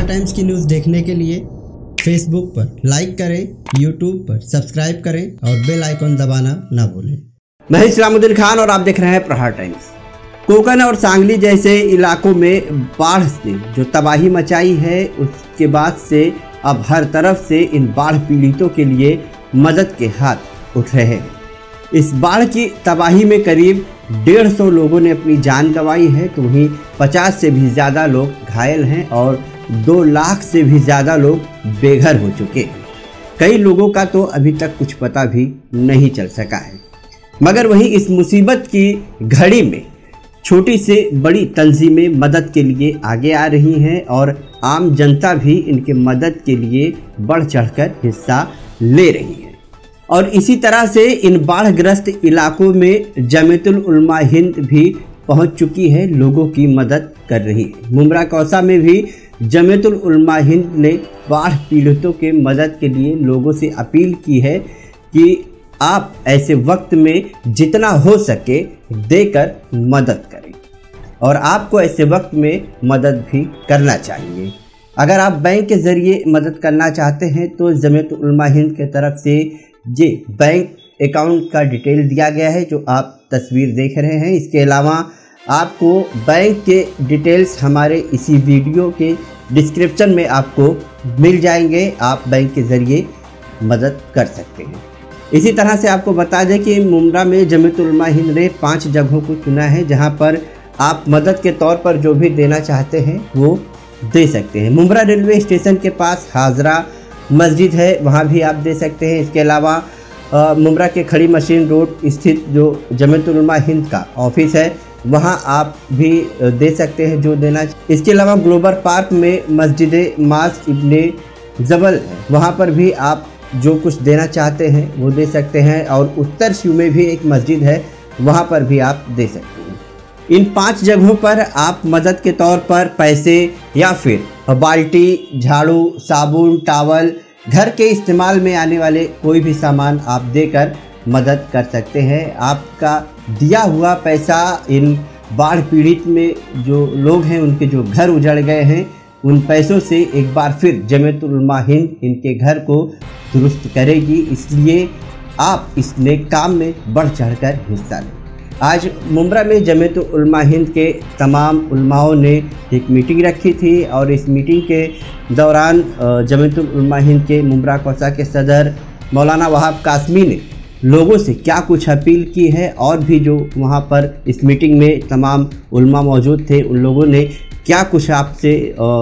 प्रहार टाइम्स की न्यूज़ देखने के लिए फेसबुक पर लाइक करें, यूट्यूब पर सब्सक्राइब करें और बेल आइकन दबाना ना भूलें। मैं इस्लामुद्दीन खान और आप देख रहे हैं प्रहार टाइम्स। कोकण और सांगली जैसे इलाकों में बाढ़ ने जो तबाही मचाई है, उसके बाद से अब हर तरफ से इन बाढ़ पीड़ितों के लिए मदद के हाथ उठ रहे हैं। इस बाढ़ की तबाही में करीब 150 लोगों ने अपनी जान गंवाई है, तो वहीं 50 से भी ज़्यादा लोग घायल हैं और 2 लाख से भी ज़्यादा लोग बेघर हो चुके हैं। कई लोगों का तो अभी तक कुछ पता भी नहीं चल सका है। मगर वहीं इस मुसीबत की घड़ी में छोटी से बड़ी तंजीमें मदद के लिए आगे आ रही हैं और आम जनता भी इनके मदद के लिए बढ़ चढ़कर हिस्सा ले रही है। और इसी तरह से इन बाढ़ग्रस्त इलाकों में जमीयतुल उलमा हिंद भी पहुंच चुकी है, लोगों की मदद कर रही है। मुमरा कौसा में भी जमीयतुल उलमा हिंद ने बाढ़ पीड़ितों के मदद के लिए लोगों से अपील की है कि आप ऐसे वक्त में जितना हो सके देकर मदद करें और आपको ऐसे वक्त में मदद भी करना चाहिए। अगर आप बैंक के ज़रिए मदद करना चाहते हैं तो जमीयतुल उलमा हिंद की तरफ से ये बैंक अकाउंट का डिटेल दिया गया है जो आप तस्वीर देख रहे हैं। इसके अलावा आपको बैंक के डिटेल्स हमारे इसी वीडियो के डिस्क्रिप्शन में आपको मिल जाएंगे, आप बैंक के ज़रिए मदद कर सकते हैं। इसी तरह से आपको बता दें कि मुमरा में जमीयतुल उलमा हिंद ने 5 जगहों को चुना है जहां पर आप मदद के तौर पर जो भी देना चाहते हैं वो दे सकते हैं। मुमरा रेलवे स्टेशन के पास हाजरा मस्जिद है, वहाँ भी आप दे सकते हैं। इसके अलावा मुमरा के खड़ी मशीन रोड स्थित जो जमीयतुल उलमा हिंद का ऑफिस है वहाँ आप भी दे सकते हैं जो देना। इसके अलावा ग्लोबल पार्क में मस्जिद मास इब्ने जबल है, वहाँ पर भी आप जो कुछ देना चाहते हैं वो दे सकते हैं। और उत्तर शिव में भी एक मस्जिद है, वहाँ पर भी आप दे सकते हैं। इन 5 जगहों पर आप मदद के तौर पर पैसे या फिर बाल्टी, झाड़ू, साबुन, टावल, घर के इस्तेमाल में आने वाले कोई भी सामान आप देकर मदद कर सकते हैं। आपका दिया हुआ पैसा इन बाढ़ पीड़ित में जो लोग हैं उनके जो घर उजड़ गए हैं उन पैसों से एक बार फिर जमीयतुल उलमा हिंद इनके घर को दुरुस्त करेगी, इसलिए आप इस नेक काम में बढ़ चढ़कर हिस्सा लें। आज मुमरा में जमीयतुल उलमा हिंद के तमाम उलमाओं ने एक मीटिंग रखी थी और इस मीटिंग के दौरान जमीयतुल उलमा हिंद के मुमरा कौसा के सदर मौलाना वहाब कासमी ने लोगों से क्या कुछ अपील की है और भी जो वहाँ पर इस मीटिंग में तमाम उलमा मौजूद थे उन लोगों ने क्या कुछ आपसे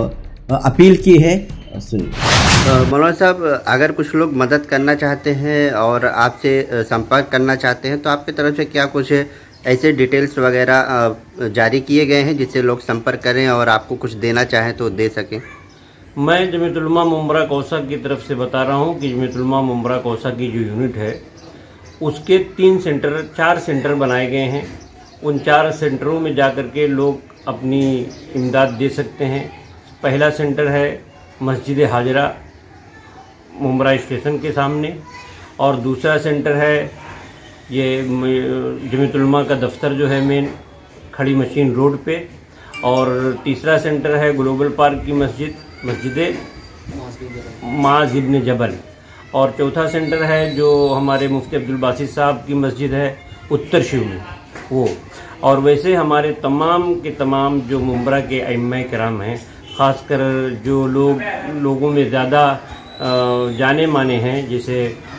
अपील की है, सुनिए। मौलाना साहब, अगर कुछ लोग मदद करना चाहते हैं और आपसे संपर्क करना चाहते हैं तो आपकी तरफ से क्या कुछ ऐसे डिटेल्स वगैरह जारी किए गए हैं जिससे लोग संपर्क करें और आपको कुछ देना चाहें तो दे सकें? मैं जमीयतुल उलमा मुमरा कौसा की तरफ से बता रहा हूं कि जमीयतुल उलमा मुमरा कौसा की जो यूनिट है उसके 4 सेंटर बनाए गए हैं। उन 4 सेंटरों में जाकर के लोग अपनी इमदाद दे सकते हैं। पहला सेंटर है मस्जिद हाजरा मुमरा स्टेशन के सामने और दूसरा सेंटर है ये जमीयतुल उलमा का दफ्तर जो है मेन खड़ी मशीन रोड पे, और तीसरा सेंटर है ग्लोबल पार्क की मस्जिद मास इब्ने जबल, और चौथा सेंटर है जो हमारे मुफ्ती अब्दुल बासित साहब की मस्जिद है उत्तर शिव में वो। और वैसे हमारे तमाम के तमाम जो मुमरा के अइम्मा किराम हैं, ख़ासकर जो लोगों में ज़्यादा जाने माने हैं, जैसे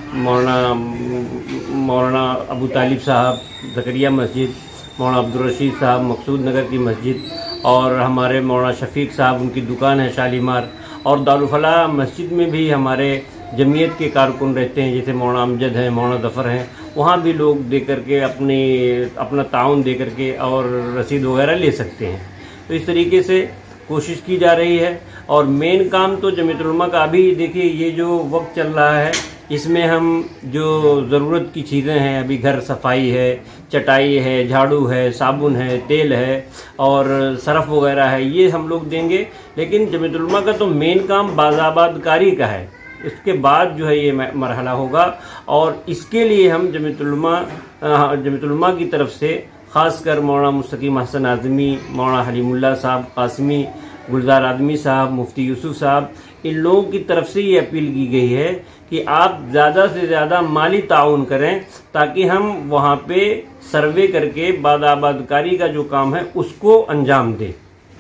मौलाना अबू तालिब साहब ज़करिया मस्जिद, मौलाना अब्दुल रशीद साहब मकसूद नगर की मस्जिद, और हमारे मौलाना शफीक साहब उनकी दुकान है शालीमार, और दारुल फलाह मस्जिद में भी हमारे जमीयत के कारकुन रहते हैं, जैसे मौलाना अमजद हैं, मौलाना ज़फ़र हैं, वहाँ भी लोग दे करके अपना ताउन दे करके और रसीद वगैरह ले सकते हैं। तो इस तरीके से कोशिश की जा रही है। और मेन काम तो जमीयतुल उलमा का अभी देखिए ये जो वक्त चल रहा है इसमें हम जो ज़रूरत की चीज़ें हैं, अभी घर सफाई है, चटाई है, झाड़ू है, साबुन है, तेल है और सरफ वगैरह है, ये हम लोग देंगे। लेकिन जमीयतुल उलमा का तो मेन काम बाज़ाबादकारी का है, इसके बाद जो है ये मरहला होगा। और इसके लिए हम जमीयतुल उलमा की तरफ से ख़ासकर मौलाना मुस्तकीम हसन आज़मी, मौलाना हलीमुल्लाह साहब कासमी गुलजार आदमी साहब, मुफ्ती यूसुफ साहब, इन लोगों की तरफ से ये अपील की गई है कि आप ज़्यादा से ज़्यादा माली ताउन करें ताकि हम वहाँ पे सर्वे करके बादाबादकारी का जो काम है उसको अंजाम दें।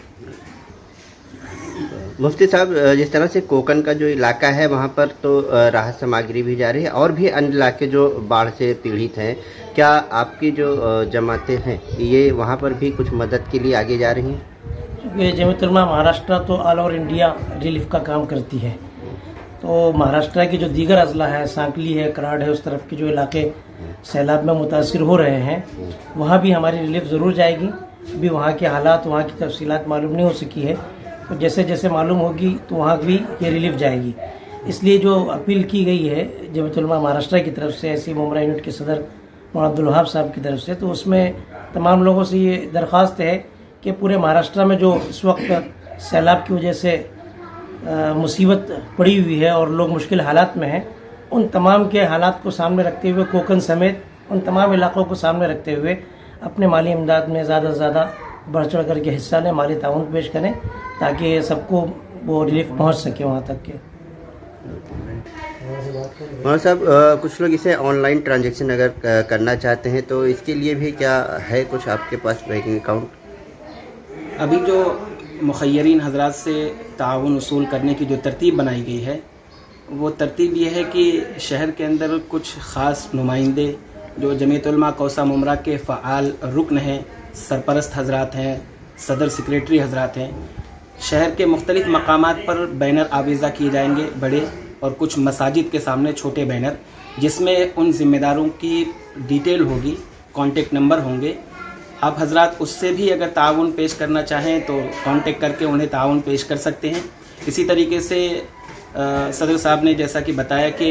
मुफ्ती साहब, जिस तरह से कोकन का जो इलाका है वहाँ पर तो राहत सामग्री भी जा रही है और भी अन्य इलाके जो बाढ़ से पीड़ित हैं, क्या आपकी जो जमातें हैं ये वहाँ पर भी कुछ मदद के लिए आगे जा रही हैं? ये जमीयत उलमा महाराष्ट्र तो ऑल ओवर इंडिया रिलीफ का काम करती है, तो महाराष्ट्र की जो दीगर अजला है, सांकली है, कराड़ है, उस तरफ के जो इलाके सैलाब में मुतासिर हो रहे हैं वहाँ भी हमारी रिलीफ ज़रूर जाएगी। अभी वहाँ के हालात, वहाँ की तफसीलात मालूम नहीं हो सकी है, तो जैसे जैसे मालूम होगी तो वहाँ भी ये रिलीफ जाएगी। इसलिए जो अपील की गई है जमीयत उलमा महाराष्ट्र की तरफ से, ऐसी मुमरा यूनिट के सदर मौलाना अब्दुल वहाब साहब की तरफ से, तो उसमें तमाम लोगों से ये दरख्वास्त है कि पूरे महाराष्ट्र में जो इस वक्त सैलाब की वजह से मुसीबत पड़ी हुई है और लोग मुश्किल हालात में हैं, उन तमाम के हालात को सामने रखते हुए, कोकन समेत उन तमाम इलाकों को सामने रखते हुए अपने माली इमदाद में ज़्यादा से ज़्यादा बढ़ चढ़ करके हिस्सा लें, माली ताउन पेश करें ताकि सबको वो रिलीफ पहुंच सके वहां तक के। और साहब, कुछ लोग इसे ऑनलाइन ट्रांजैक्शन अगर करना चाहते हैं तो इसके लिए भी क्या है कुछ आपके पास बैंकिंग अकाउंट? अभी जो मुखय्यरीन हजरात से ताउन वसूल करने की जो तरतीब बनाई गई है वो तरतीब ये है कि शहर के अंदर कुछ ख़ास नुमाइंदे जो जमीयत उलमा कौसा मुमरा के फ़आल रुकन हैं, सरपरस्त हजरात हैं, सदर सेक्रेटरी हजरात हैं, शहर के मुख्तलिफ़ मकामात पर बैनर आवेज़ा किए जाएंगे बड़े, और कुछ मसाजिद के सामने छोटे बैनर जिसमें उन ज़िम्मेदारों की डिटेल होगी, कॉन्टेक्ट नंबर होंगे। आप हजरात उससे भी अगर ताउन पेश करना चाहें तो कांटेक्ट करके उन्हें ताउन पेश कर सकते हैं। इसी तरीके से सदर साहब ने जैसा कि बताया कि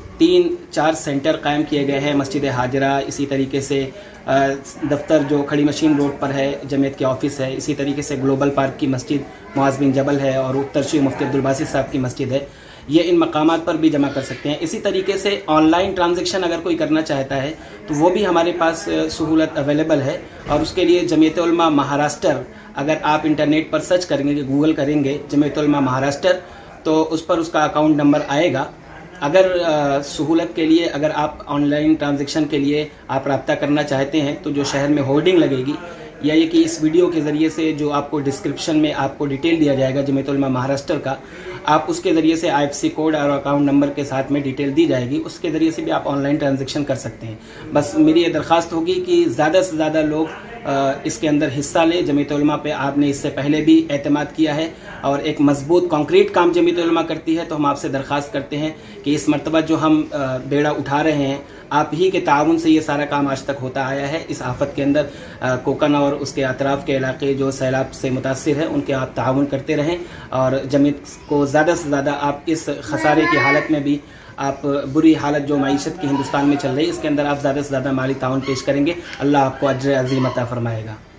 3-4 सेंटर कायम किए गए हैं, मस्जिद हाजरा, इसी तरीके से दफ्तर जो खड़ी मशीन रोड पर है जमीयत के ऑफिस है, इसी तरीके से ग्लोबल पार्क की मस्जिद मुआज़ बिन जबल है और उत्तर श्री मुफ्ती अब्दुल बासित साहब की मस्जिद है, ये इन मकामात पर भी जमा कर सकते हैं। इसी तरीके से ऑनलाइन ट्रांजैक्शन अगर कोई करना चाहता है तो वो भी हमारे पास सहूलत अवेलेबल है, और उसके लिए जमीयत उलमा महाराष्ट्र अगर आप इंटरनेट पर सर्च करेंगे, गूगल करेंगे जमीयत उलमा महाराष्ट्र, तो उस पर उसका अकाउंट नंबर आएगा। अगर सहूलत के लिए अगर आप ऑनलाइन ट्रांजैक्शन के लिए आप रब्ता करना चाहते हैं तो जो शहर में होर्डिंग लगेगी या ये कि इस वीडियो के ज़रिए से जो आपको डिस्क्रिप्शन में आपको डिटेल दिया जाएगा जमीयत उलमा महाराष्ट्र का, आप उसके ज़रिए से IFSC कोड और अकाउंट नंबर के साथ में डिटेल दी जाएगी, उसके ज़रिए से भी आप ऑनलाइन ट्रांजैक्शन कर सकते हैं। बस मेरी ये दरख्वास्त होगी कि ज़्यादा से ज़्यादा लोग इसके अंदर हिस्सा लें। जमीयत उलमा पे आपने इससे पहले भी एतमाद किया है और एक मजबूत कॉन्क्रीट काम जमीयत उलमा करती है, तो हम आपसे दरख्वास्त करते हैं कि इस मरतबा जो हम बेड़ा उठा रहे हैं, आप ही के ताउन से ये सारा काम आज तक होता आया है। इस आफत के अंदर कोकन और उसके अतराफ़ के इलाके जो सैलाब से मुतासिर हैं उनके आप ताउन करते रहें, और जमीयत को ज़्यादा से ज़्यादा आप इस खसारे की हालत में भी, आप बुरी हालत जो मईशत की हिंदुस्तान में चल रही है इसके अंदर आप ज़्यादा से ज़्यादा माली ताउन पेश करेंगे, अल्लाह आपको अज्र अज़ीम अता फरमाएगा।